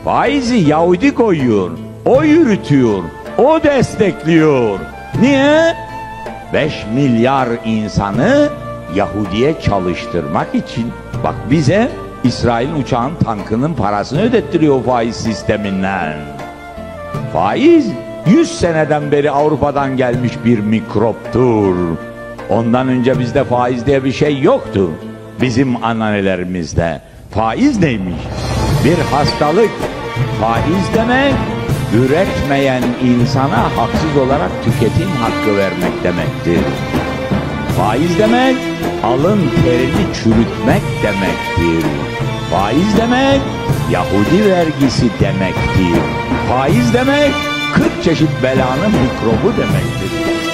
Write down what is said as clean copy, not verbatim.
Faizi Yahudi koyuyor, o yürütüyor, o destekliyor. Niye? 5 milyar insanı Yahudi'ye çalıştırmak için. Bak bize İsrail uçağın tankının parasını ödettiriyor faiz sisteminden. Faiz 100 seneden beri Avrupa'dan gelmiş bir mikroptur. Ondan önce bizde faiz diye bir şey yoktu. Bizim annelerimizde. Faiz neymiş? Bir hastalık. Faiz demek, üretmeyen insana haksız olarak tüketim hakkı vermek demektir. Faiz demek, alın terini çürütmek demektir. Faiz demek, Yahudi vergisi demektir. Faiz demek, 40 çeşit belanın mikrobu demektir.